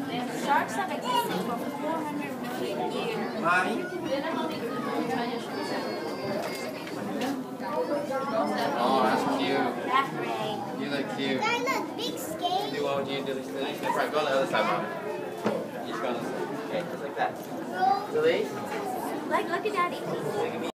Sharks have existed for 400 million years. Mommy? Oh, that's cute. That's great. You look cute. I look big scale. Do what would you do? Right, go on the other side, Mom. You just go on this side. Okay, just like that. Release. Like, look at Daddy.